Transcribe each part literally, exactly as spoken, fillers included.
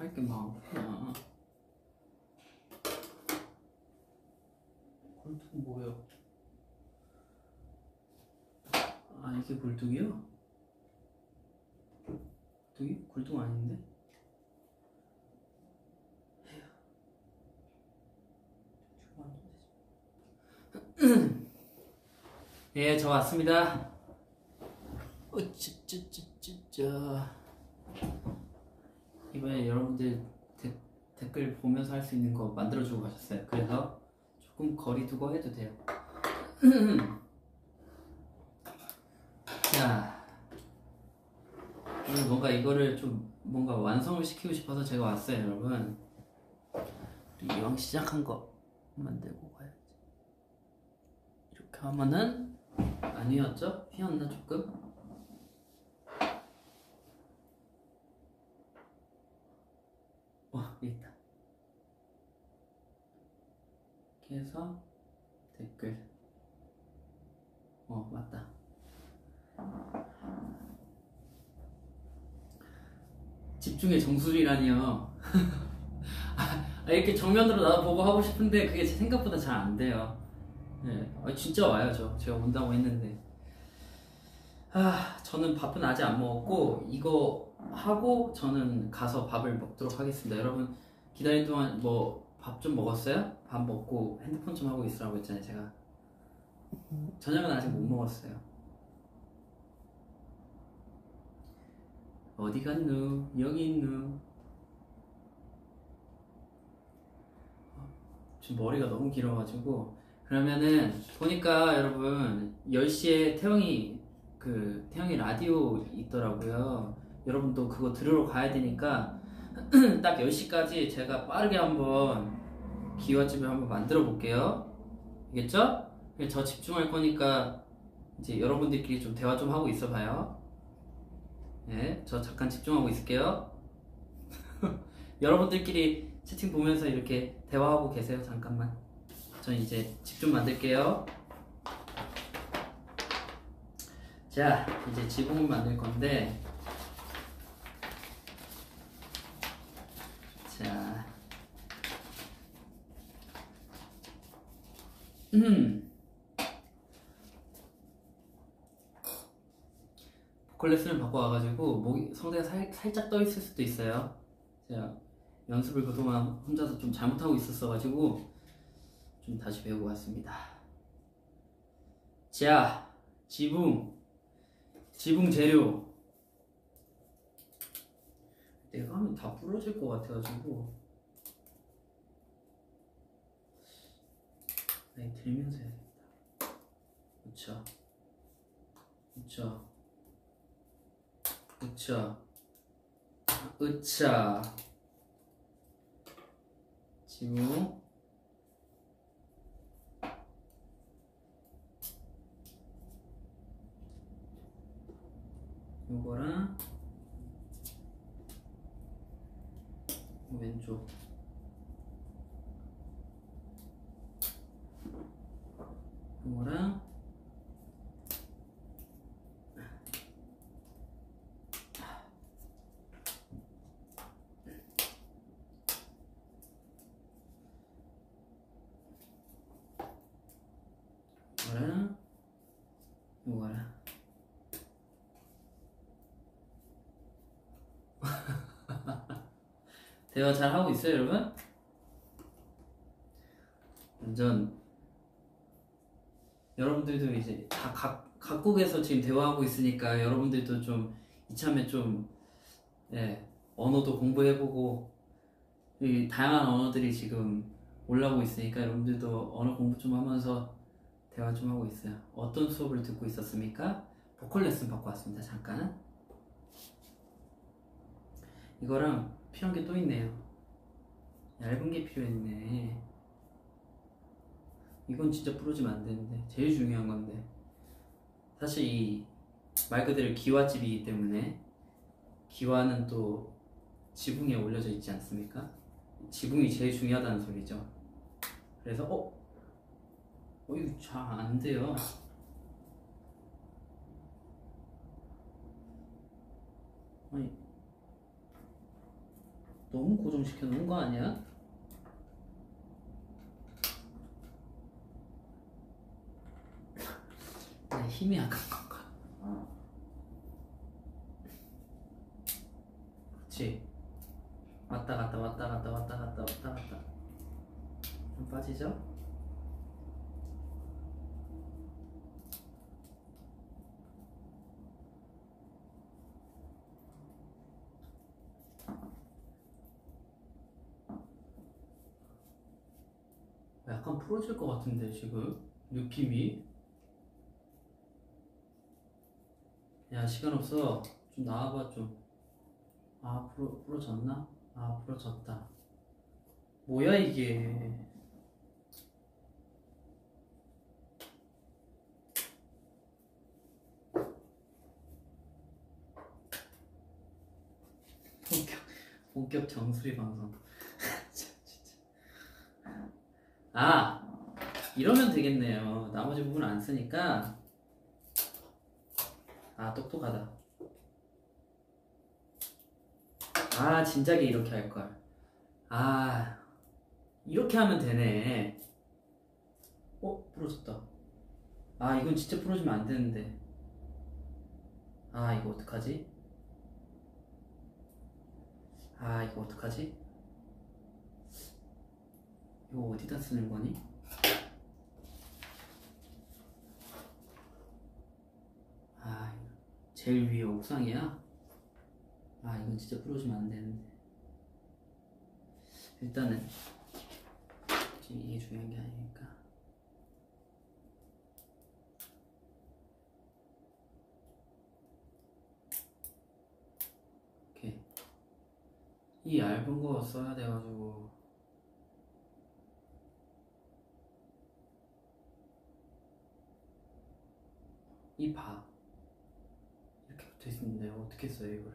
할 게 많구나. 굴뚝 뭐예요? 아, 이게 굴뚝이요? 굴뚝이? 굴뚝 아닌데? 예, 저 왔습니다. 어쩌쩌쩌쩌. 이번에 여러분들 데, 댓글 보면서 할 수 있는 거 만들어주고 가셨어요. 그래서 조금 거리 두고 해도 돼요. 자, 오늘 뭔가 이거를 좀 뭔가 완성을 시키고 싶어서 제가 왔어요, 여러분. 이왕 시작한 거 만들고 가야지. 이렇게 하면은 아니었죠? 휘었나 조금? 와, 여기 있다. 이렇게 해서 댓글. 어, 맞다. 집중의 정수리라니요. 아, 이렇게 정면으로 나도 보고 하고 싶은데 그게 생각보다 잘 안 돼요. 네, 아, 진짜 와요. 저 제가 온다고 했는데. 아, 저는 밥은 아직 안 먹었고 이거 하고 저는 가서 밥을 먹도록 하겠습니다. 여러분 기다리는 동안 뭐 밥 좀 먹었어요? 밥 먹고 핸드폰 좀 하고 있으라고 했잖아요. 제가 저녁은 아직 못 먹었어요. 어디 갔누? 여기 있누? 지금 머리가 너무 길어가지고. 그러면은 보니까 여러분 열 시에 태영이 그 태영이 라디오 있더라고요. 여러분도 그거 들으러 가야 되니까 딱 열 시까지 제가 빠르게 한번 기와집을 한번 만들어 볼게요. 알겠죠? 저 집중할 거니까 이제 여러분들끼리 좀 대화 좀 하고 있어 봐요. 네, 저 잠깐 집중하고 있을게요. 여러분들끼리 채팅 보면서 이렇게 대화하고 계세요. 잠깐만. 전 이제 집 좀 만들게요. 자, 이제 지붕을 만들 건데, 자, 음, 보컬 레슨을 받고 와가지고 목이 성대가 살, 살짝 떠 있을 수도 있어요. 제가 연습을 그동안 혼자서 좀 잘못하고 있었어가지고 좀 다시 배우고 왔습니다. 자, 지붕, 지붕 재료. 내가 하면 다 부러질 것 같아가지고 아니, 들면서 해야겠다. 그쵸, 그쵸, 그쵸, 으차. 지붕, 요거랑 왼쪽, 요거랑 요거랑 요거랑 대화 잘 하고 있어요, 여러분? 완전 여러분들도 이제 다 각, 각국에서 지금 대화하고 있으니까 여러분들도 좀 이참에 좀 예, 언어도 공부해보고 이 다양한 언어들이 지금 올라오고 있으니까 여러분들도 언어 공부 좀 하면서 대화 좀 하고 있어요. 어떤 수업을 듣고 있었습니까? 보컬 레슨 받고 왔습니다. 잠깐. 이거랑 필요한 게 또 있네요. 얇은 게 필요했네. 이건 진짜 부러지면 안 되는데 제일 중요한 건데 사실 이 말 그대로 기와집이기 때문에 기와는 또 지붕에 올려져 있지 않습니까? 지붕이 제일 중요하다는 소리죠. 그래서 어? 어 이거 잘 안 돼요. 아니 너무 고정시켜 놓은 거 아니야? 내 힘이 약한 건가? 그렇지. 왔다 갔다 왔다 갔다 왔다 갔다 왔다 갔다. 좀 빠지죠? 약간 풀어질 것 같은데 지금 느낌이. 야 시간 없어. 좀 나와봐 좀. 아 풀어, 풀어졌나? 아 풀어졌다. 뭐야 이게. 본격 본격 정수리 방송. 아 이러면 되겠네요. 나머지 부분 안 쓰니까. 아 똑똑하다. 아 진작에 이렇게 할걸. 아 이렇게 하면 되네. 어? 부러졌다. 아 이건 진짜 부러지면 안 되는데. 아 이거 어떡하지? 아 이거 어떡하지? 이거 어디다 쓰는 거니? 아 제일 위에 옥상이야? 아 이건 진짜 부러지면 안 되는데. 일단은 지금 이게 중요한 게 아니니까. 오케이. 이 얇은 거 써야 돼가지고. 이 봐. 이렇게 붙어 있는데 어떻게 써요 이걸?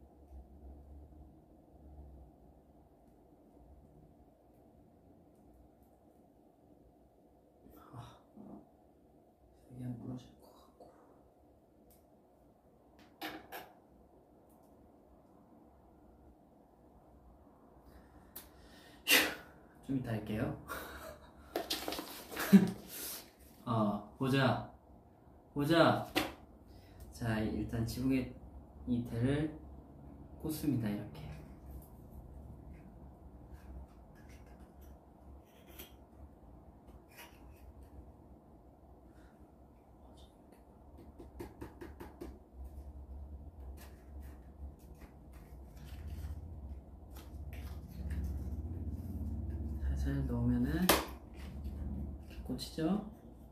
아, 이게 안 부러질 것 같고. 좀 이따 할게요. 어 보자 보자. 자 일단 지붕에 이 대를 꽂습니다. 이렇게. 살살 넣으면은 이렇게 꽂히죠.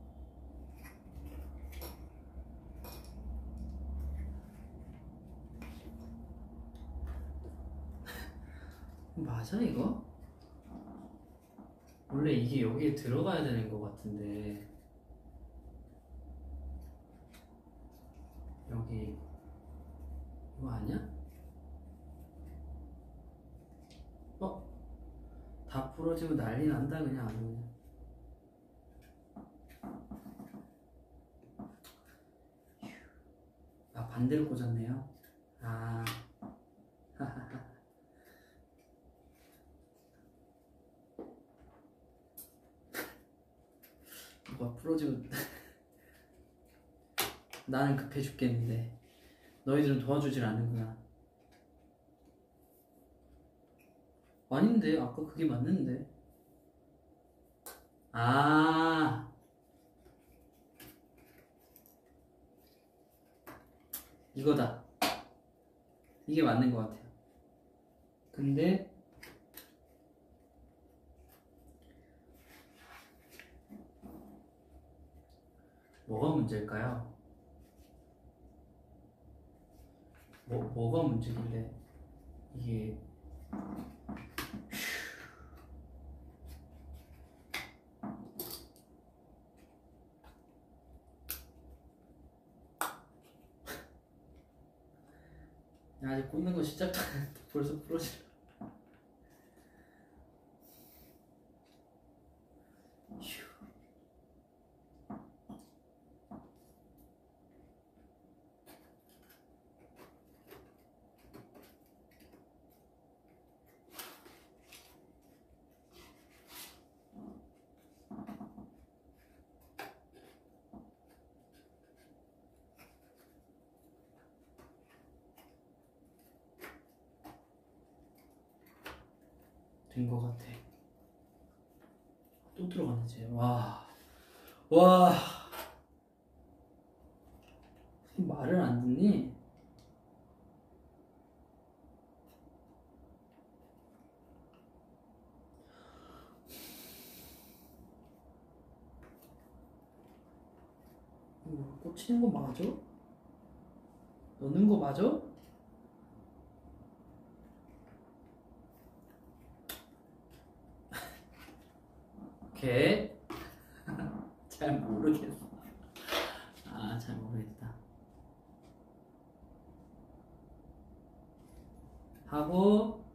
맞아 이거? 원래 이게 여기에 들어가야 되는 것 같은데. 여기 이거 아니야? 어? 다 부러지고 난리 난다 그냥 아주 그냥. 아 반대로 꽂았네요. 아 뭐가 부러지고 나는 급해 죽겠는데 너희들은 도와주질 않는구나. 아닌데 아까 그게 맞는데. 아 이거다. 이게 맞는 것 같아요. 근데 뭐가 문제일까요? 뭐, 뭐가 문제길래 이게. 아직 꽂는 거 시작도 안 했는데 벌써 부러지네. 된 거 같아. 또 들어가네 쟤. 와, 와, 말을 안 듣니? 이거 꽂히는 거 맞아? 넣는 거 맞아? 오케이. 잘 모르겠어. 아, 잘 모르겠다. 하고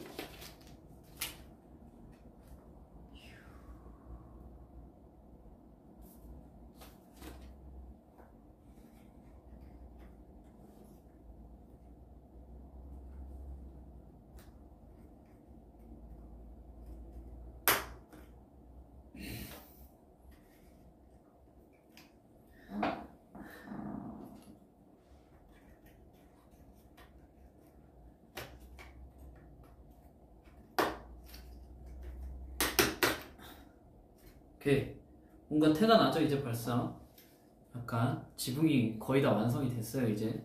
오케이. 뭔가 태가 나죠 이제 벌써. 약간 지붕이 거의 다 완성이 됐어요 이제.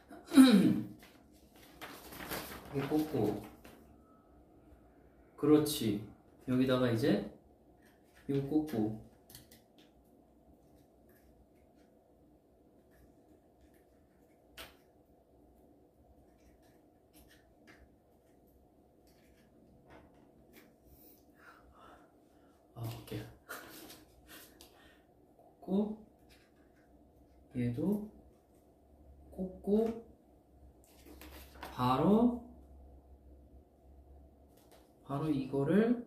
이게 꽂고, 그렇지. 여기다가 이제 이거 꽂고, 아 오케이. 꽂고, 얘도 꽂고, 바로 바로 이거를,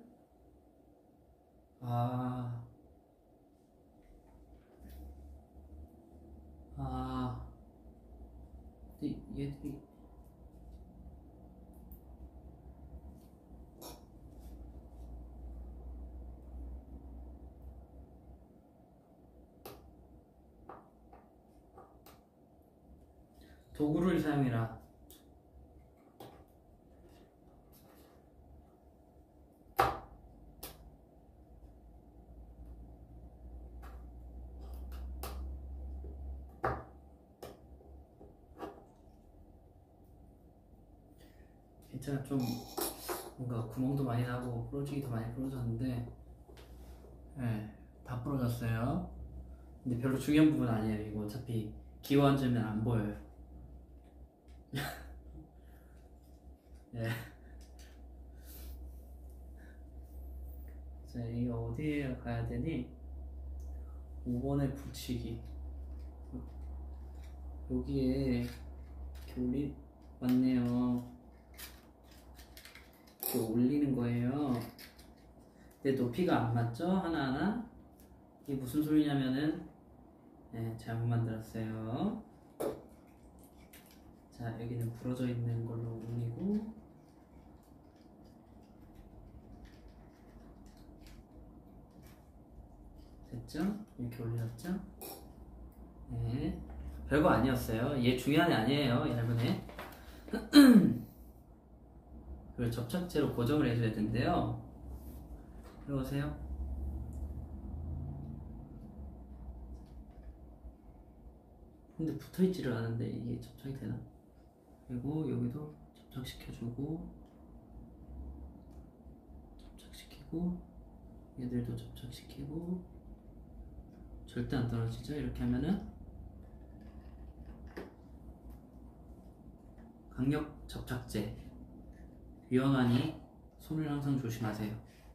아, 아, 근데 얘들이 도구를 사용해라. 괜찮아. 좀 뭔가 구멍도 많이 나고 부러지기도 많이 부러졌는데, 네, 다 부러졌어요. 근데 별로 중요한 부분 아니에요. 이거 어차피 기어 앉으면 안 보여요. 네. 자, 이게 어디에 가야 되니? 오 번에 붙이기. 여기에 이렇게 올리, 맞네요. 이렇게 올리는 거예요. 근데 높이가 안 맞죠? 하나하나? 이게 무슨 소리냐면은, 네, 잘못 만들었어요. 자, 여기는 부러져 있는 걸로 올리고, 됐죠? 이렇게 올렸죠? 네, 별거 아니었어요. 얘 중요한 애 아니에요, 얇은 애. 그리고 접착제로 고정을 해줘야 되는데요. 들어오세요. 근데 붙어있지를 않은데 이게 접착이 되나? 그리고 여기도 접착시켜주고, 접착시키고, 얘들도 접착시키고. 절대 안 떨어지죠? 이렇게 하면은 강력 접착제 위험하니 손을 항상 조심하세요.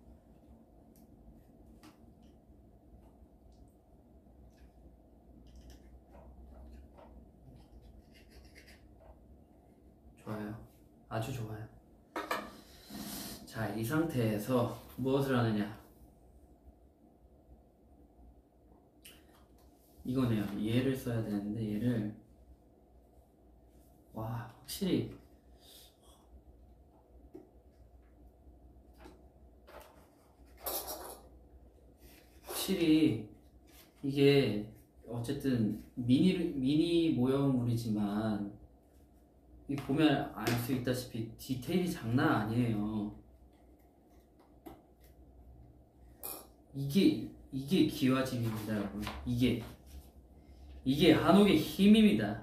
좋아요. 아주 좋아요. 자, 이 상태에서 무엇을 하느냐? 이거네요. 얘를 써야 되는데 얘를, 와, 확실히 확실히 이게 어쨌든 미니 미니 모형물이지만 이 보면 알 수 있다시피 디테일이 장난 아니에요. 이게 이게 기와집입니다, 여러분. 이게 이게 한옥의 힘입니다.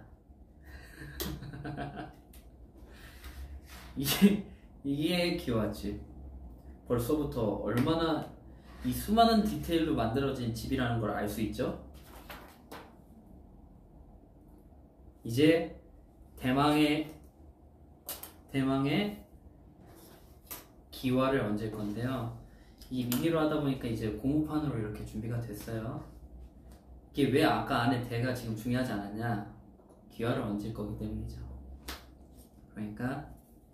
이게 이게 기와집. 벌써부터 얼마나 이 수많은 디테일로 만들어진 집이라는 걸 알 수 있죠? 이제 대망의 대망의 기와를 얹을 건데요. 이 미니로 하다 보니까 이제 고무판으로 이렇게 준비가 됐어요. 이게 왜 아까 안에 대가 지금 중요하지 않았냐? 기와를 얹을 거기 때문이죠. 그러니까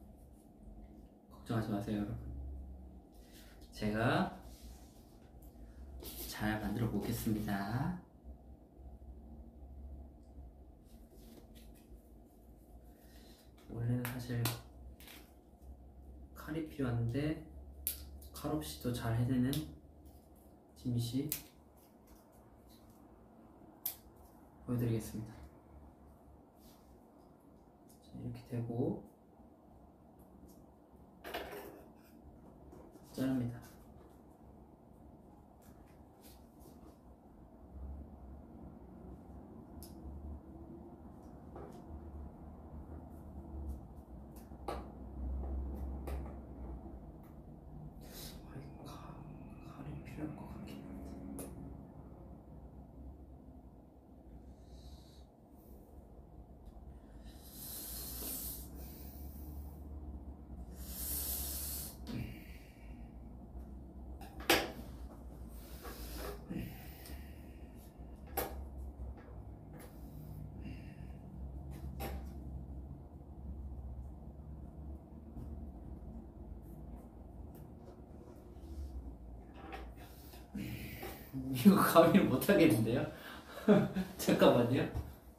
걱정하지 마세요, 여러분. 제가 잘 만들어 보겠습니다. 원래는 사실 칼이 필요한데 칼 없이도 잘 해내는 지미씨 보여드리겠습니다. 자, 이렇게 되고 자릅니다. 이거 가위를 못하겠는데요? 잠깐만요.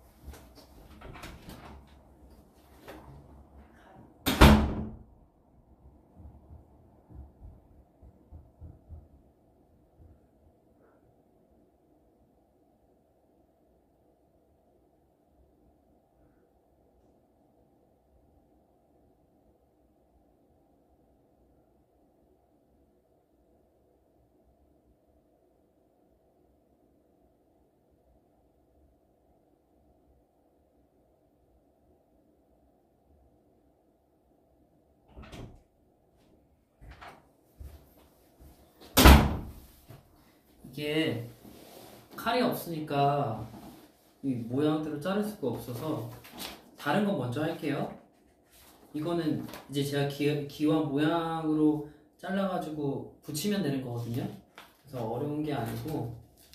이게 칼이 없으니까 이 모양대로 자를 수가 없어서 다른 건 먼저 할게요. 이거는 이제 제가 기, 기와 모양으로 잘라가지고 붙이면 되는 거거든요. 그래서 어려운 게 아니고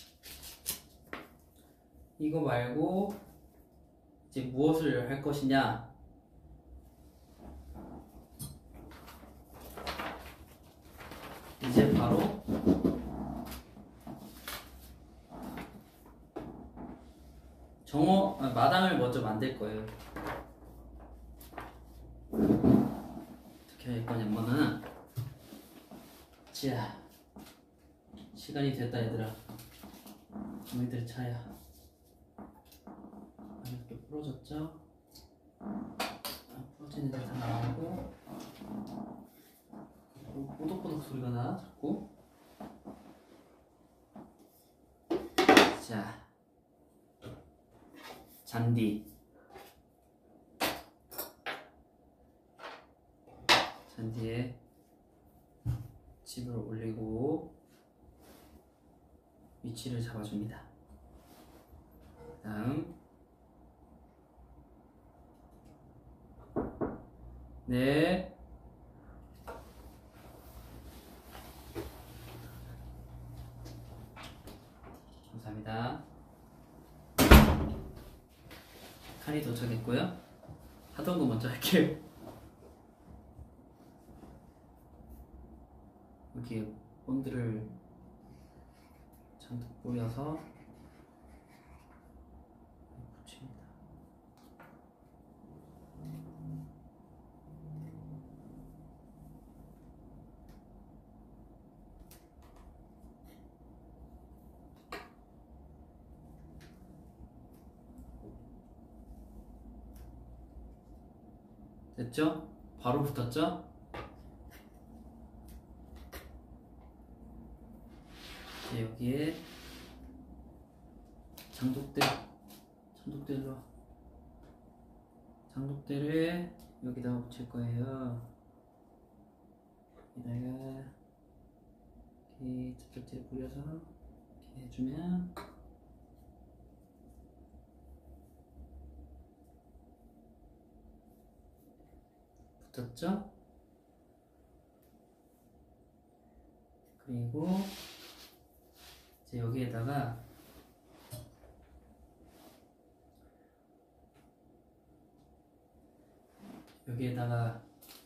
이거 말고 이제 무엇을 할 것이냐. 이제 바로 정어, 아, 마당을 먼저 만들 거예요. 어떻게 할 거냐면은, 자, 시간이 됐다 얘들아. 너희들 차야. 이렇게 부러졌죠? 부러진 애들 다 나오고, 꼬독꼬독 소리가 나 자꾸. 자. 잔디 잔디에 집을 올리고 위치를 잡아줍니다. 다음 네 감사합니다. 칼이 도착했고요. 하던 거 먼저 할게요. 여기에 본드를 잔뜩 뿌려서 붙입니다. 됐죠? 바로 붙었죠? 이제 여기에 장독대 장독대로 장독대를 여기다가 붙일 거예요. 여기다가 이렇게 장독대 뿌려서 이렇게 해주면 붙었죠? 그리고 이제 여기에다가 여기에다가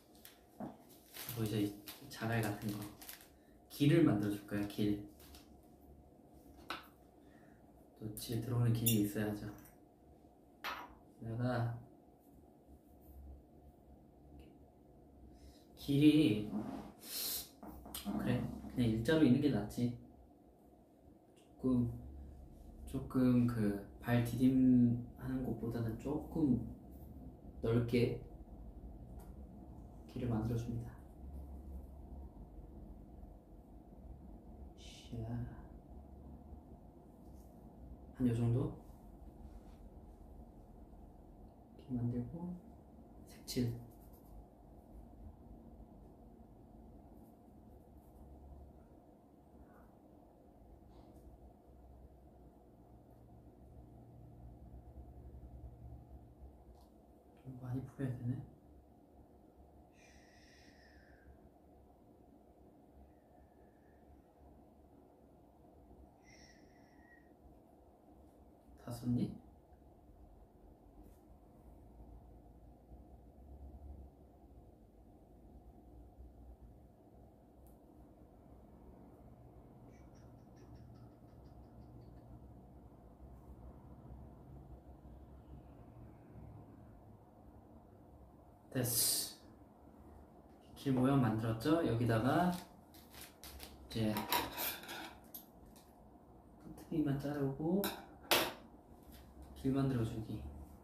뭐 이제 자갈 같은 거 길을 만들어 줄 거야. 길. 또 집에 들어오는 길이 있어야죠. 내가 길이 그래 그냥 일자로 있는 게 낫지. 조금 조금 그 발 디딤하는 곳보다는 조금 넓게 길을 만들어 줍니다. 한 요 정도 이렇게 만들고 색칠. 좀 많이 풀어야 되네. 다 썼니? 됐어. 길 모양 만들었죠? 여기다가 이제 끝트리만 자르고 길 만들어주기.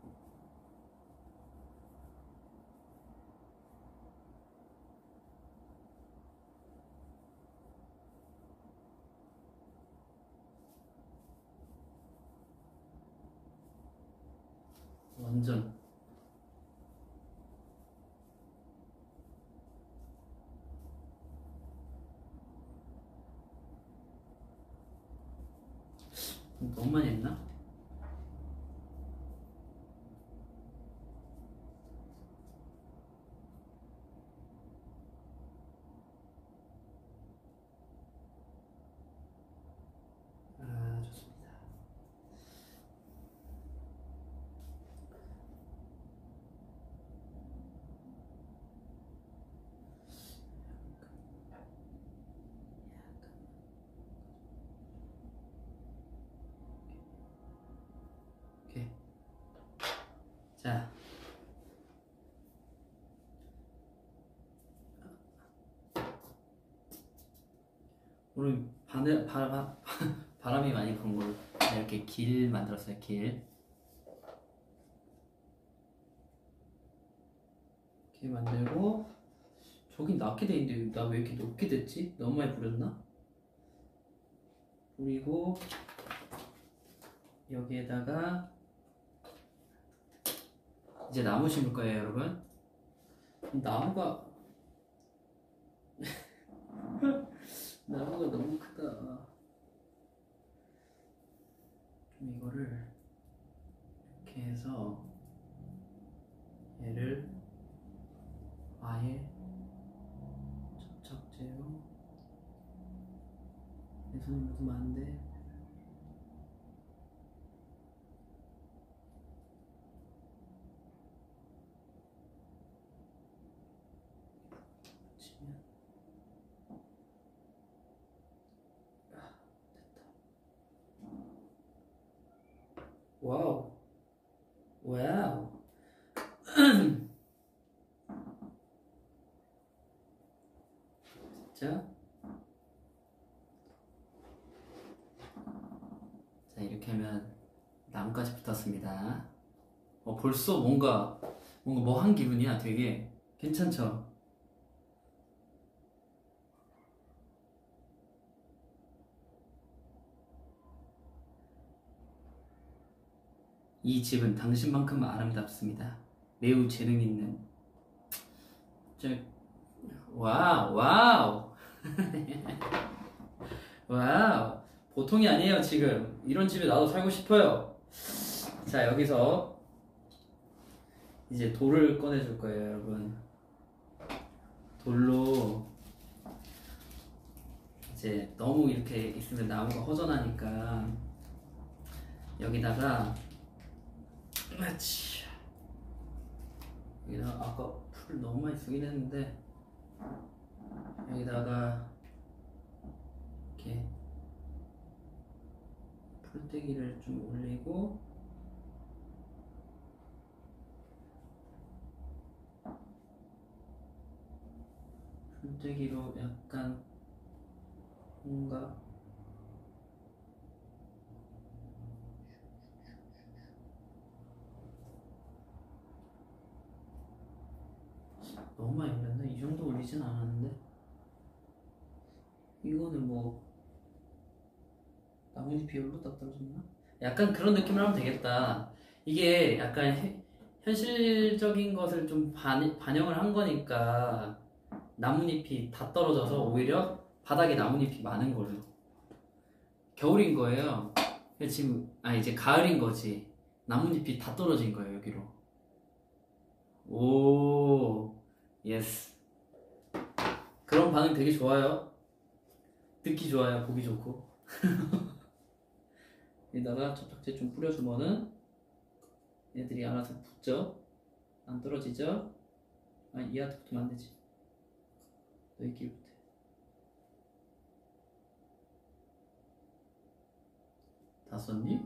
완전 너무 많이 했나? 아, 좋습니다. 오케이. 자, 오늘 바늘, 바람, 바람이 많이 분 걸로 이렇게 길 만들었어요. 길. 이렇게 만들고 저긴 낮게 돼 있는데 나 왜 이렇게 높게 됐지? 너무 많이 부렸나? 그리고 여기에다가 이제 나무 심을 거예요, 여러분. 나무가 나무가 너무 크다. 좀 이거를 이렇게 해서 얘를 아예 접착제로 내 손에 묻으면 안 돼. 붙이면 아, 됐다. 와우. 와우. 자, 자 이렇게 하면 나무까지 붙었습니다. 어, 벌써 뭔가 뭔가 뭐 한 기분이야. 되게 괜찮죠? 이 집은 당신만큼 아름답습니다. 매우 재능 있는. 저, 와우, 와우. 와우. 보통이 아니에요, 지금. 이런 집에 나도 살고 싶어요. 자, 여기서 이제 돌을 꺼내줄 거예요, 여러분. 돌로 이제 너무 이렇게 있으면 나무가 허전하니까 여기다가 아치 여기다가 아까 풀 너무 많이 쓰긴 했는데 여기다가 이렇게 풀떼기를 좀 올리고 풀떼기로 약간 뭔가 너무 많이 올렸나? 이 정도 올리진 않았는데 이거는 뭐 나뭇잎 비율로 딱 떨어졌나? 약간 그런 느낌으로 하면 되겠다. 이게 약간 해, 현실적인 것을 좀 반, 반영을 한 거니까 나뭇잎이 다 떨어져서 오히려 바닥에 나뭇잎이 많은 걸로. 겨울인 거예요. 지금 아 이제 가을인 거지. 나뭇잎이 다 떨어진 거예요 여기로. 오 예스. 그런 반응 되게 좋아요. 듣기 좋아요. 보기 좋고. 여기다가 접착제 좀 뿌려주면은 얘들이 알아서 붙죠. 안 떨어지죠. 아 얘한테 붙으면 안 되지. 너희끼리 붙어. 다 썼니?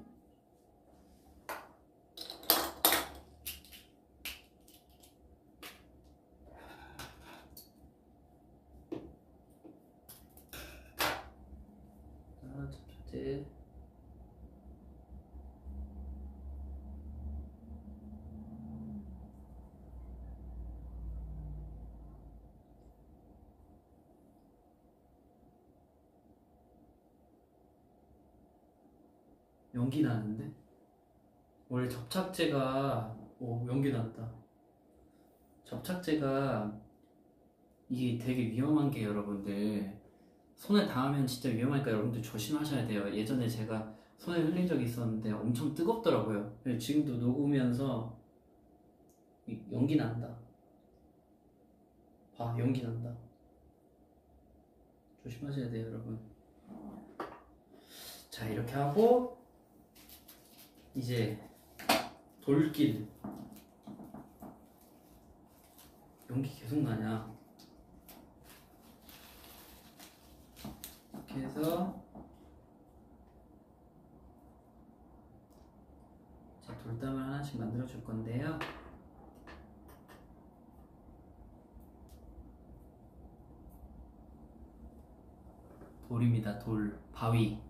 자, 접착제. 연기 나는데? 원래 접착제가 오 연기 난다. 접착제가 이게 되게 위험한 게 여러분들 손에 닿으면 진짜 위험하니까 여러분들 조심하셔야 돼요. 예전에 제가 손에 흘린 적이 있었는데 엄청 뜨겁더라고요. 지금도 녹으면서 연기 난다. 봐, 연기 난다. 조심하셔야 돼요, 여러분. 자, 이렇게 하고 이제 돌길. 연기 계속 나냐? 이렇게 해서 자, 돌담을 하나씩 만들어 줄 건데요. 돌입니다. 돌, 바위.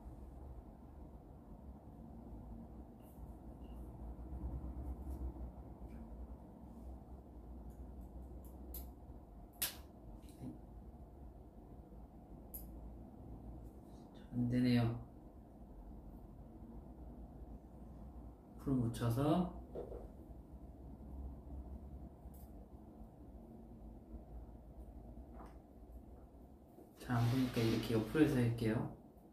안 되네요. 풀 묻혀서 잘 안 보니까 이렇게 옆으로 해서 할게요.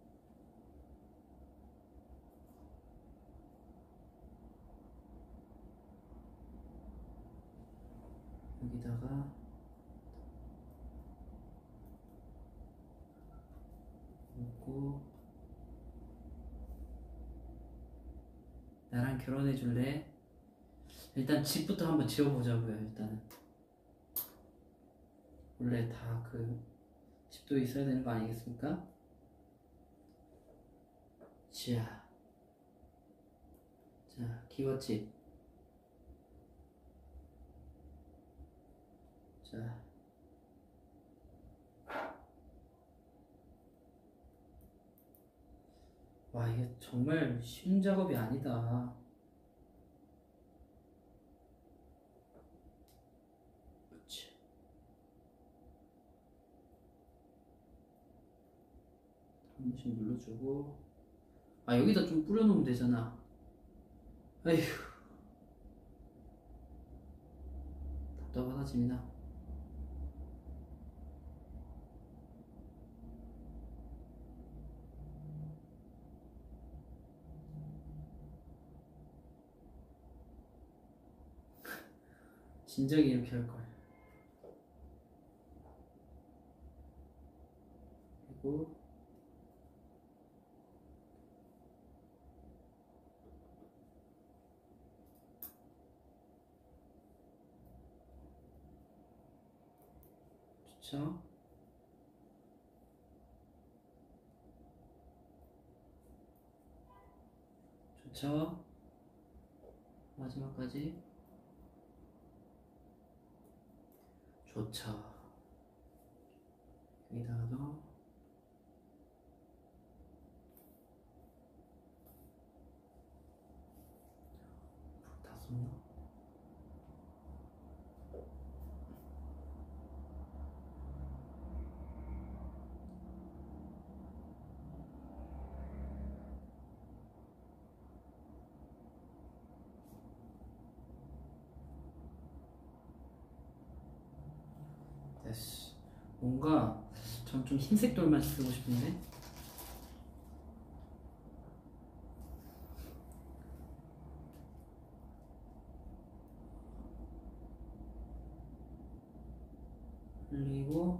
여기다가 놓고 나랑 결혼해 줄래? 일단 집부터 한번 지어보자고요. 일단은 원래 다 그 집도 있어야 되는 거 아니겠습니까? 자, 자 기와집. 자, 와 이게 정말 쉬운 작업이 아니다. 그치. 한 번씩 눌러주고 아 여기다 좀 뿌려놓으면 되잖아. 아휴. 마찬가지입니다. 진작에 이렇게 할걸. 그리고 좋죠. 좋죠. 마지막까지 좋죠. 여기다가 다 썼나? 됐어. 뭔가 전 좀 흰색 돌만 쓰고 싶은데. 그리고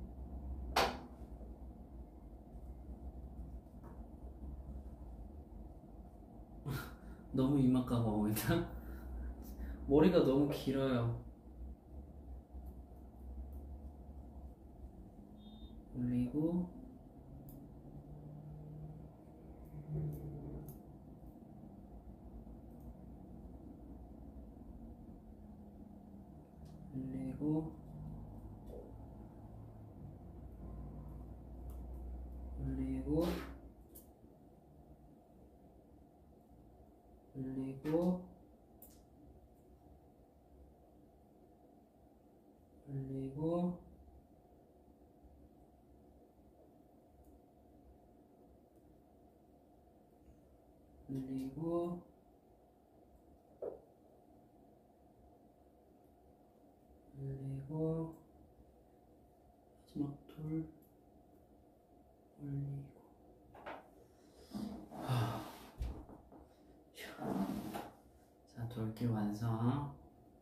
너무 이마 까고 일단 머리가 너무 길어요. 올리고 올리고 올리고 올리고 올리고 올리고 올리고 마지막 돌 올리고. 하... 자, 돌길 완성.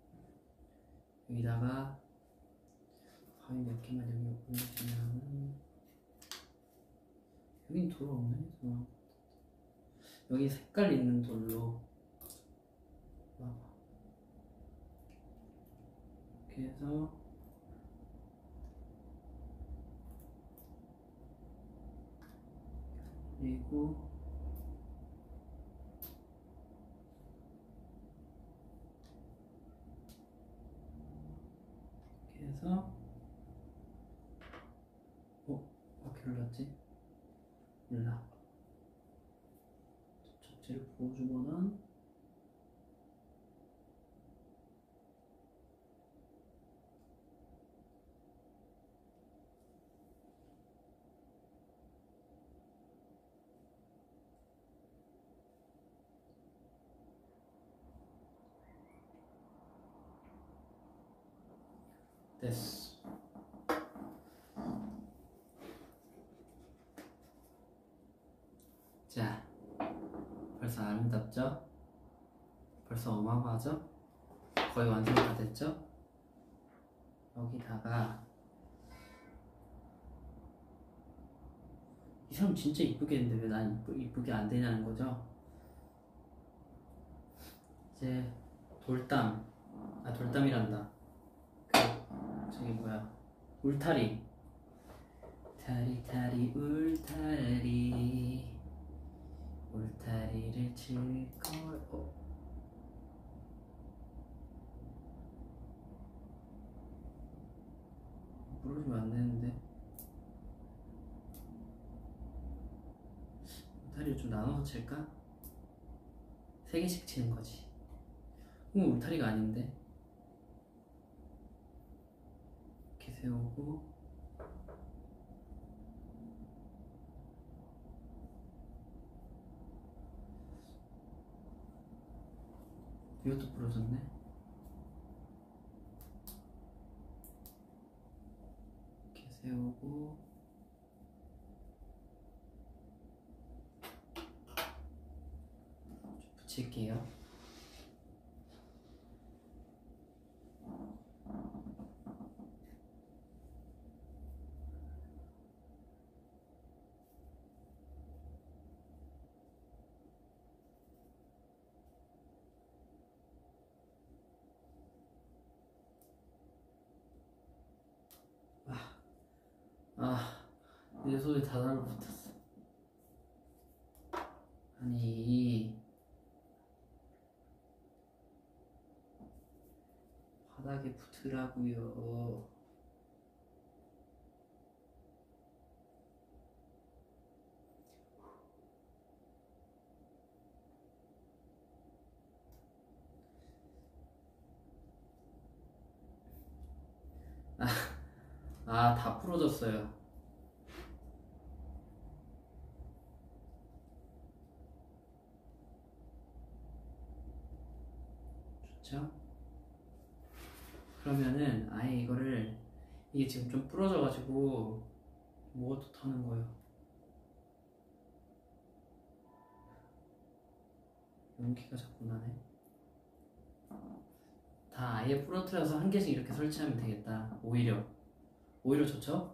여기다가 가위 몇 개만 여기 올리시면 여긴 돌 없네. 어. 여기 색깔 있는 돌로 봐봐. 이렇게 해서 그리고 이렇게 해서 어? 어떻게 올랐지? 몰라. 접지를 부어주거나 됐어. 자, 벌써 아름답죠? 벌써 어마어마하죠? 거의 완성 다 됐죠? 여기다가 이 사람 진짜 이쁘게 했는데 왜 난 이쁘, 이쁘게 안 되냐는 거죠? 이제 돌담, 아 돌담이란다. 그 저기 뭐야, 울타리. 타리타리 울타리, 울타리를 칠걸. 어? 부러지면 안 되는데. 울타리를 좀 나눠서 칠까? 세 개씩 치는 거지. 그럼 울타리가 아닌데. 이렇게 세우고 이것도 부러졌네. 세우고 붙일게요. 아, 내 손에 다 달라붙었어. 아니, 바닥에 붙으라고요. 아, 아, 다 부러졌어요. 좋죠? 그러면은 아예 이거를, 이게 지금 좀 부러져가지고 뭐가 또 타는 거예요. 용기가 자꾸 나네. 다 아예 부러뜨려서 한 개씩 이렇게 설치하면 되겠다. 오히려 오히려 좋죠?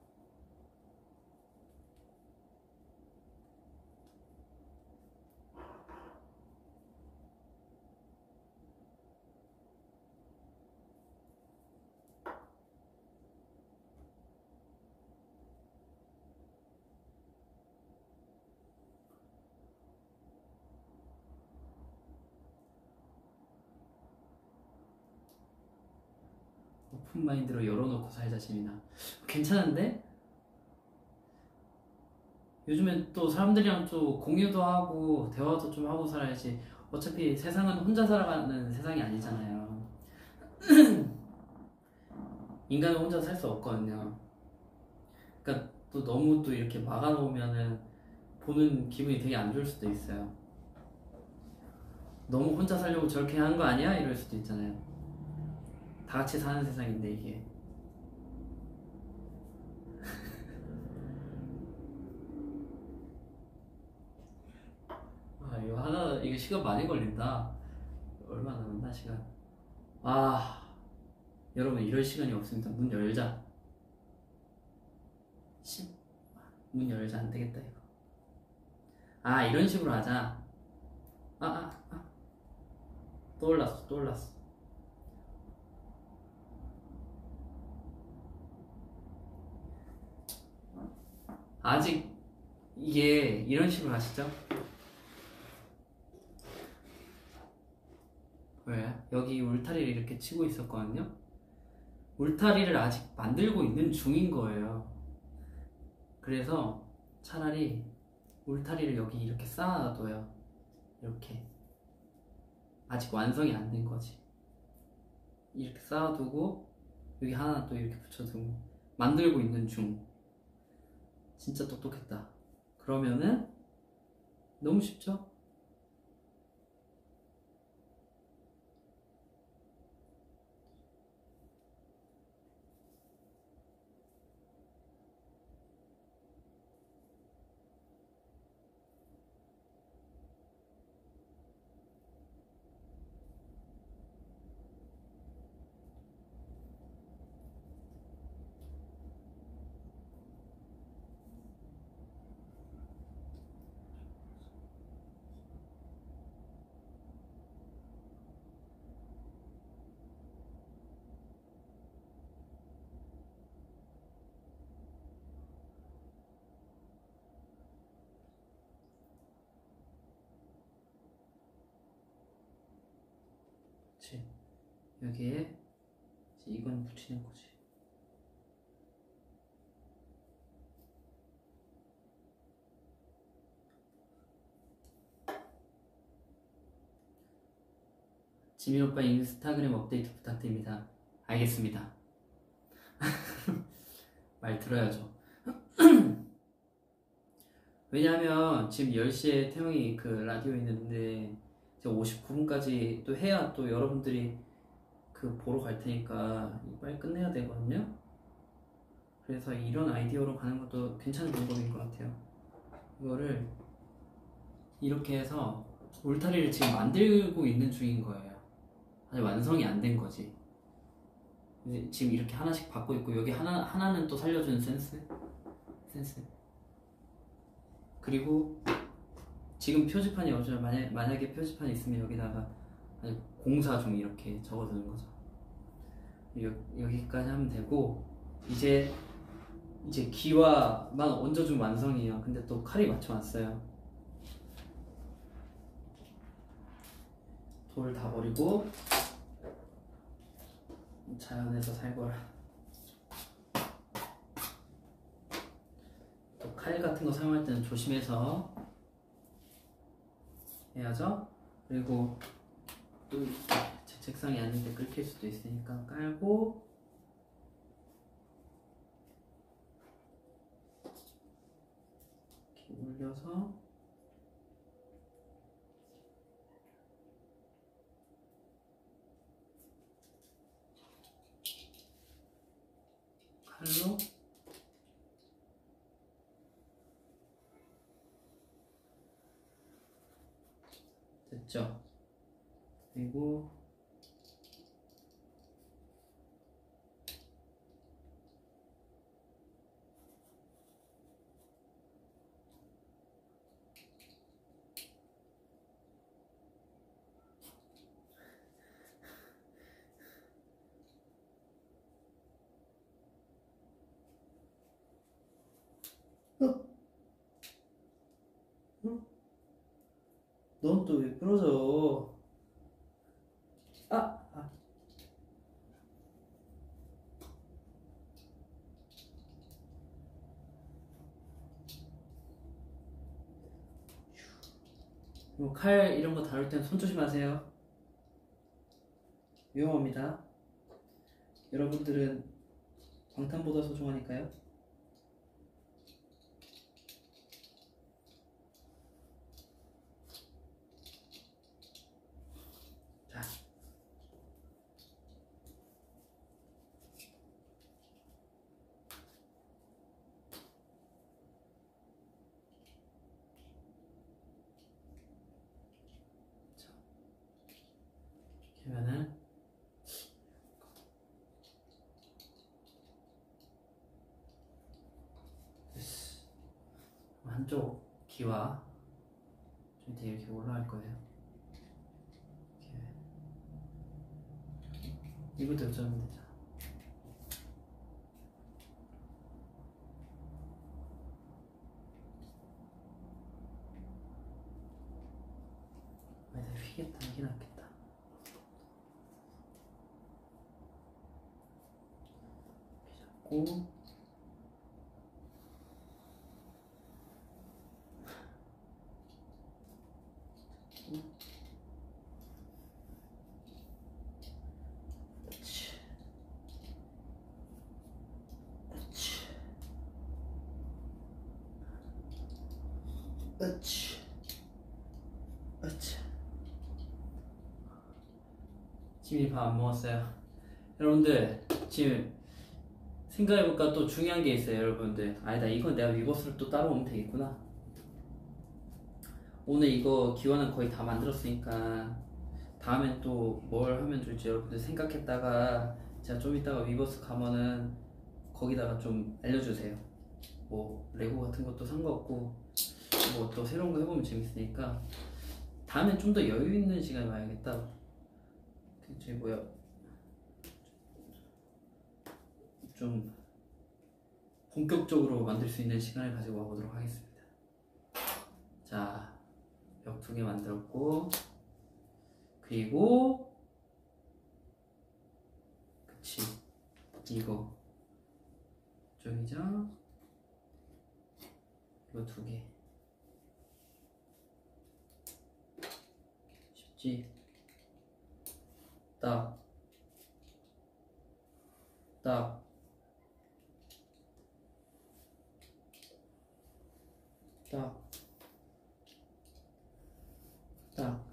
오픈마인드로 열어놓고 살자 재민아. 괜찮은데? 요즘엔 또 사람들이랑 좀 공유도 하고 대화도 좀 하고 살아야지. 어차피 세상은 혼자 살아가는 세상이 아니잖아요. 인간은 혼자 살 수 없거든요. 그러니까 또 너무 또 이렇게 막아놓으면은 보는 기분이 되게 안 좋을 수도 있어요. 너무 혼자 살려고 저렇게 하는 거 아니야? 이럴 수도 있잖아요. 다 같이 사는 세상인데 이게. 아 이거 하나 이거 시간 많이 걸린다. 얼마 남았나 시간? 아 여러분 이럴 시간이 없습니다. 문 열자. 십. 문 열자. 안 되겠다 이거. 아 이런 식으로 하자. 아 아 아 떠올랐어 떠올랐어. 아직 이게 이런 식으로 하시죠? 왜? 여기 울타리를 이렇게 치고 있었거든요? 울타리를 아직 만들고 있는 중인 거예요. 그래서 차라리 울타리를 여기 이렇게 쌓아놔둬요. 이렇게. 아직 완성이 안 된 거지. 이렇게 쌓아두고 여기 하나 또 이렇게 붙여두고 만들고 있는 중. 진짜 똑똑했다. 그러면은 너무 쉽죠? 그치. 여기에 이제 이건 붙이는 거지. 지민 오빠 인스타그램 업데이트 부탁드립니다. 알겠습니다. 말 들어야죠. 왜냐면 지금 열 시에 태영이 그 라디오 있는데 이제 오십구 분까지 또 해야 또 여러분들이 그 보러 갈 테니까 빨리 끝내야 되거든요. 그래서 이런 아이디어로 가는 것도 괜찮은 방법인 것 같아요. 이거를 이렇게 해서 울타리를 지금 만들고 있는 중인 거예요. 아직 완성이 안 된 거지. 지금 이렇게 하나씩 받고 있고, 여기 하나, 하나는 또 살려주는 센스? 센스. 그리고 지금 표지판이 없죠. 만약, 만약에 표지판이 있으면 여기다가 공사 중 이렇게 적어두는 거죠. 여, 여기까지 하면 되고, 이제 이제 기와만 얹어주면 완성이에요. 근데 또 칼이 맞춰놨어요. 돌 다 버리고 자연에서 살거라. 또 칼 같은 거 사용할 때는 조심해서 해야죠. 그리고 또 제 책상이 아닌데 긁힐 수도 있으니까 깔고, 이렇게 올려서 칼로 됐죠. 그리고 어? 응? 넌 또 왜 부러져? 아! 아. 그리고 칼 이런 거 다룰 땐 손 조심하세요. 위험합니다. 여러분들은 광탄보다 소중하니까요. 자, 이렇게 하면은 한쪽 귀와 밑에 이렇게 올라갈 거예요. 이렇게. 이것도 여쭤보면 되잖아. 아니, 나 휘겠다. 이게 낫겠다. 이렇게 잡고, 으치, 으치. 지민이 밥 안 먹었어요. 여러분들 지금 생각해볼까 또 중요한 게 있어요. 여러분들, 아니다, 이건 내가 위버스를 또 따로 오면 되겠구나. 오늘 이거 기원은 거의 다 만들었으니까 다음엔 또 뭘 하면 좋을지 여러분들 생각했다가 제가 좀 이따가 위버스 가면은 거기다가 좀 알려주세요. 뭐 레고 같은 것도 상관없고 뭐 또 새로운 거 해보면 재밌으니까 다음엔 좀 더 여유 있는 시간에 와야겠다. 저기 뭐야, 좀 본격적으로 만들 수 있는 시간을 가지고 와보도록 하겠습니다. 자, 벽 두 개 만들었고, 그리고 그치, 이거 쪽이죠. 이거 두 개. 쉽지? 딱, 딱, 딱, 딱.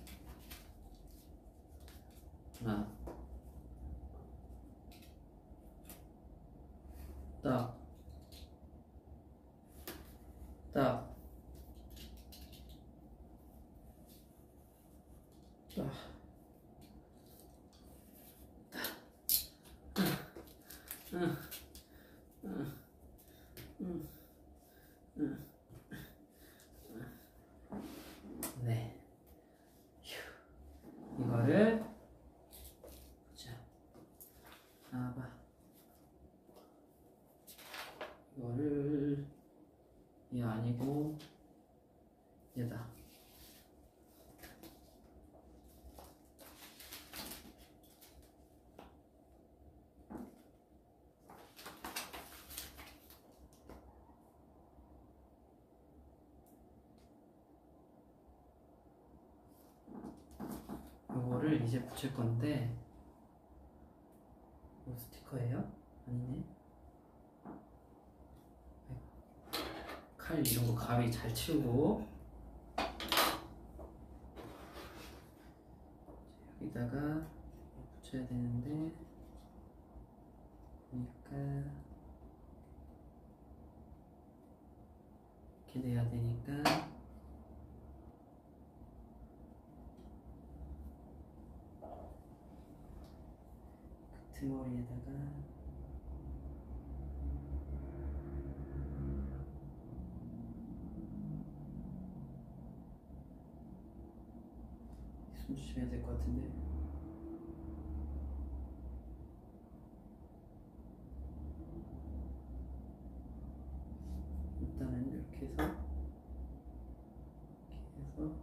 하나, 딱, 딱, 딱, 응, 응, 응, 응, 네. 휴. 이거를 자, 봐봐. 이거를 얘 아니고 얘다. 이거를 이제 붙일 건데, 이거 스티커예요? 아니네. 칼 이런 거 가위 잘 치우고, 여기다가 붙여야 되는데, 그러니까 이렇게 돼야 되니까. 등머리에다가 숨 쉬어야 될 것 같은데. 일단은 이렇게 해서 이렇게 해서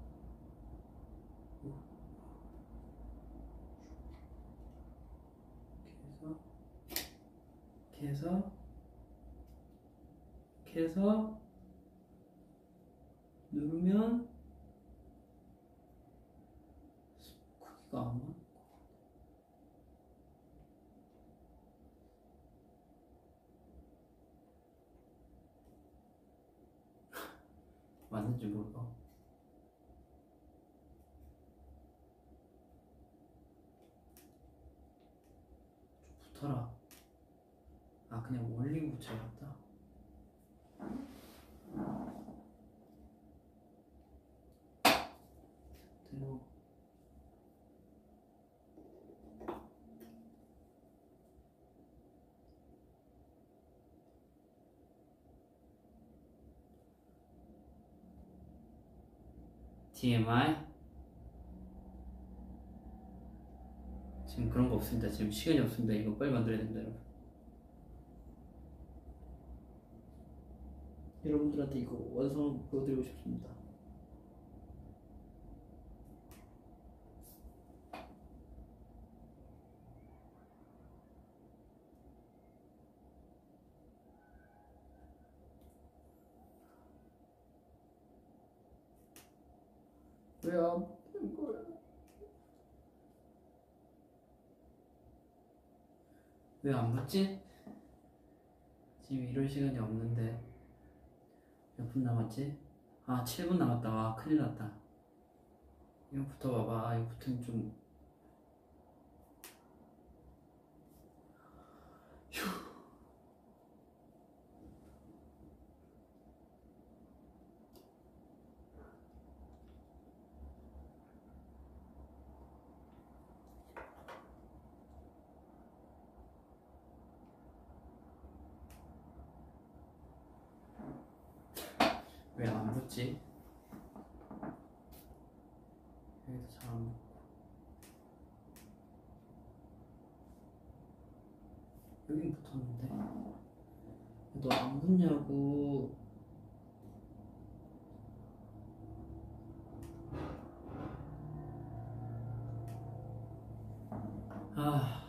이렇게 해서 이렇게 해서 누르면 크기가 안 맞. 맞는지 모르겠어. 좀 붙어라. 아, 그냥 올리고 붙여야겠다. 대로. 티엠아이. 지금 그런 거 없습니다. 지금 시간이 없습니다. 이거 빨리 만들어야 됩니다, 여러분. 여러분들한테 이거 완성 보여드리고 싶습니다. 왜 안 붙는 거야? 왜 안 붙지? 지금 이럴 시간이 없는데. 몇 분 남았지? 아, 칠 분 남았다. 와, 큰일 났다. 이거 붙어봐봐. 이거 붙으면 좀. 휴. 왜 안 붙지? 여기도 잘 안 붙고. 여긴 붙었는데. 너 안 붙냐고. 아,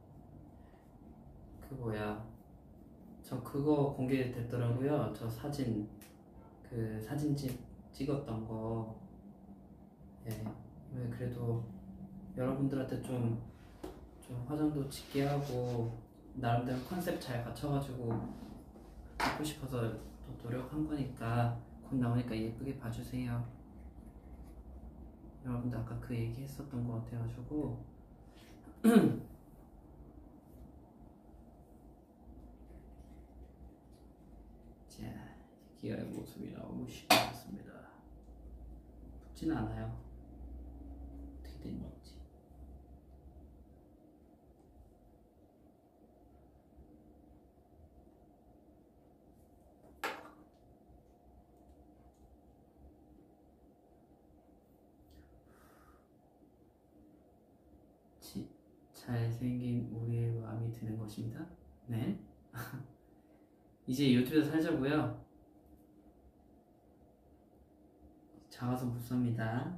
그 뭐야. 저 그거 공개됐더라고요. 저 사진, 그 사진 찍, 찍었던 거. 예. 왜 그래도 여러분들한테 좀, 좀 화장도 짙게 하고 나름대로 컨셉 잘 갖춰가지고 찍고 싶어서 또 노력한 거니까 곧 나오니까 예쁘게 봐주세요. 여러분들 아까 그 얘기 했었던 거 같아가지고 기아의 모습이 너무 시끄럽습니다. 붙진 않아요. 어떻게 된 건지. 지, 잘생긴 우리의 마음이 드는 것입니다. 네. 이제 유튜브에서 살자고요. 작아서 못 삽니다.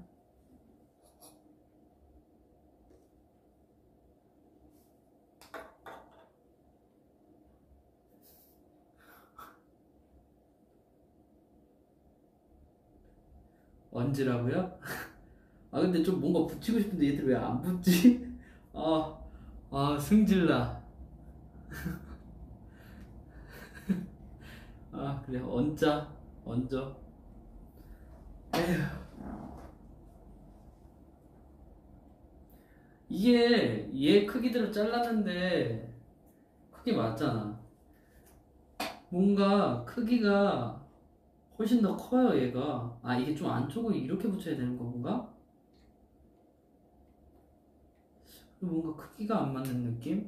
언제라고요? 아 근데 좀 뭔가 붙이고 싶은데 얘들 왜 안 붙지? 아, 아 승질나. 아 그래 얹자 얹어. 에휴. 이게 얘 크기대로 잘랐는데 크게 맞잖아. 뭔가 크기가 훨씬 더 커요 얘가. 아 이게 좀 안쪽을 이렇게 붙여야 되는 건가? 뭔가 크기가 안 맞는 느낌?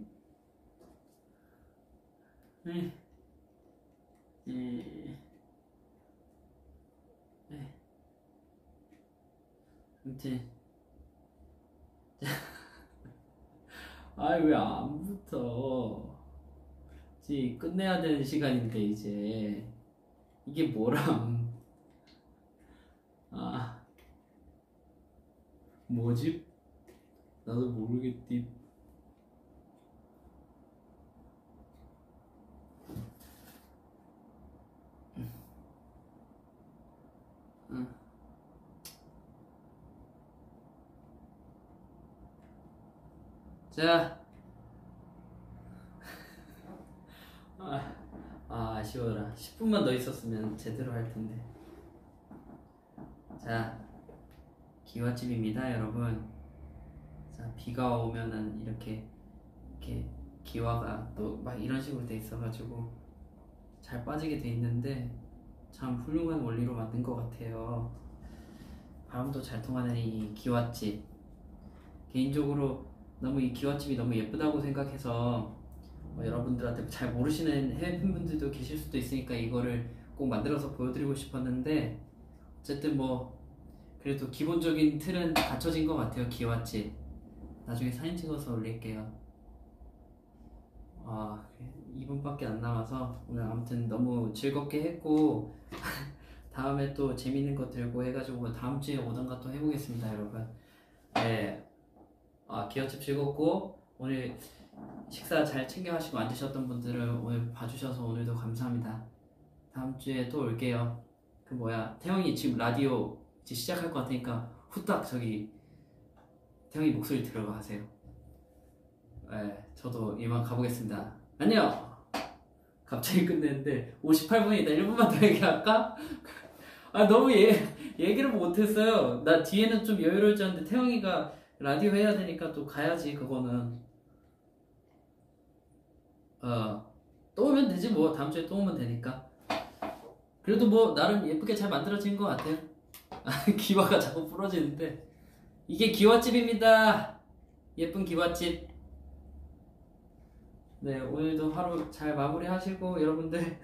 에, 에, 에. 아무튼 아이 왜 안 붙어? 이제 끝내야 되는 시간인데 이제 이게 뭐람? 아 뭐지? 나도 모르겠디. 응. 자, 아, 아 아쉬워라. 십 분만 더 있었으면 제대로 할 텐데. 자, 기와집입니다, 여러분. 자, 비가 오면은 이렇게 이렇게 기와가 또 막 이런 식으로 돼 있어가지고 잘 빠지게 돼 있는데 참 훌륭한 원리로 만든 것 같아요. 바람도 잘 통하는 이 기와집. 개인적으로 너무 이 기와집이 너무 예쁘다고 생각해서 뭐 여러분들한테 잘 모르시는 해외 팬분들도 계실 수도 있으니까 이거를 꼭 만들어서 보여드리고 싶었는데 어쨌든 뭐 그래도 기본적인 틀은 갖춰진 것 같아요. 기와집 나중에 사진 찍어서 올릴게요. 아 이 분밖에 안 남아서 오늘 아무튼 너무 즐겁게 했고 다음에 또 재밌는 거 들고 해가지고 다음 주에 오던가 또 해보겠습니다 여러분. 네, 아 기와집 즐겁고 오늘 식사 잘 챙겨 하시고 앉으셨던 분들은 오늘 봐주셔서 오늘도 감사합니다. 다음 주에 또 올게요. 그 뭐야 태영이 지금 라디오 이제 시작할 것 같으니까 후딱 저기 태영이 목소리 들어가 하세요. 네, 저도 이만 가보겠습니다. 안녕. 갑자기 끝냈는데 오십팔 분이다. 일 분만 더 얘기할까? 아 너무 얘, 얘기를 못했어요. 나 뒤에는 좀 여유로울 줄 알았는데 태영이가 라디오 해야 되니까 또 가야지. 그거는 어, 또 오면 되지 뭐. 다음 주에 또 오면 되니까. 그래도 뭐 나름 예쁘게 잘 만들어진 것 같아요. 기와가 자꾸 부러지는데 이게 기와집입니다. 예쁜 기와집. 네, 오늘도 하루 잘 마무리 하시고 여러분들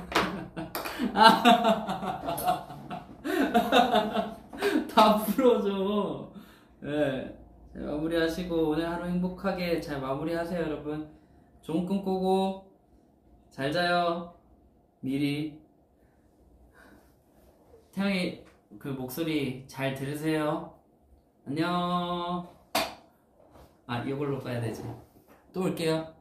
다 부러져. 네, 잘 마무리 하시고 오늘 하루 행복하게 잘 마무리 하세요 여러분. 좋은 꿈 꾸고 잘 자요. 미리 태영이 그 목소리 잘 들으세요. 안녕. 아 이걸로 가야 되지. 또 올게요.